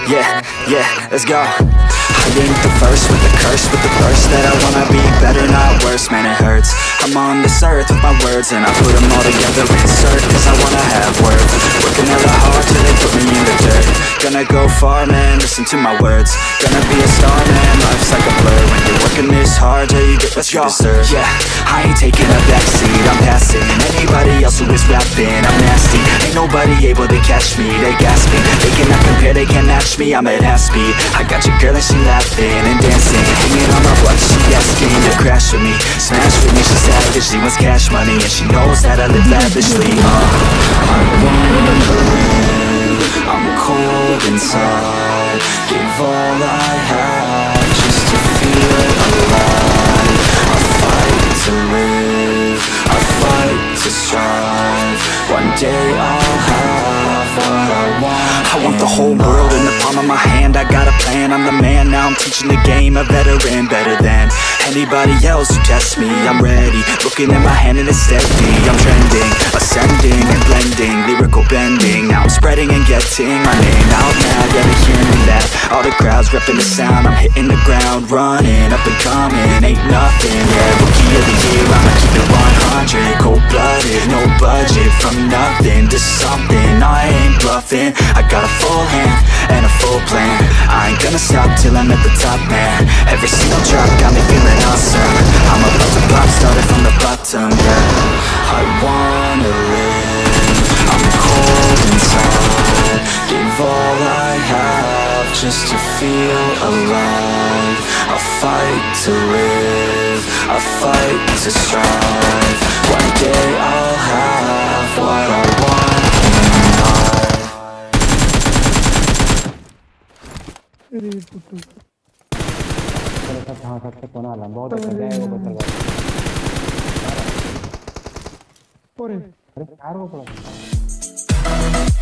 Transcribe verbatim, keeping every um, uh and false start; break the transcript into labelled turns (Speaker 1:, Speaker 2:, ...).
Speaker 1: Yeah, yeah, let's go. I ain't the first with the curse, with the verse that I wanna be better, not worse, man it hurts. I'm on this earth with my words and I put them all together, insert, cause I wanna have worth. Working hella hard till they put me in the dirt. Gonna go far, man, listen to my words. Gonna be a star, man, life's like a blur. When you're working this hard, yeah, you get what you deserve. Yeah, I ain't taking a backseat, I'm passing anybody else who is rapping. I'm nasty, ain't nobody able to catch me. They gasping, they cannot compare, they can't match me. I'm at half speed, I got your girl and she laughing and dancing, hanging on my butt, she asking to crash with me, smash with me. She savage, she wants cash money and she knows that I live lavishly. uh, I wanna live, I'm cold inside, give all I have just to feel alive. I fight to live, I fight to strive, one day I'll have what I want. I want the whole world in the palm of my hand, I got a plan, I'm the man, now I'm teaching the game, a veteran, better than anybody else who tests me. I'm ready, looking at my hand and it's steady. I'm trending, ascending and blending, lyrical bending. Now I'm spreading and getting my name out now, yeah, they hearing that. All the crowds repping the sound, I'm hitting the ground, running, up and coming, ain't nothing. Yeah, rookie of the year, I'ma keep it one hundred, cold-blooded, no budget, from nothing to something. I ain't bluffing, I got a full hand and a full plan. I ain't gonna stop till I'm at the top, man. Every single drop got me feeling awesome. I'm about to pop, started from the bottom, yeah. I wanna live, I'm cold inside, give all I have just to feel alive. I fight to live, I fight to strive, one day I'll have what I want in life.
Speaker 2: Por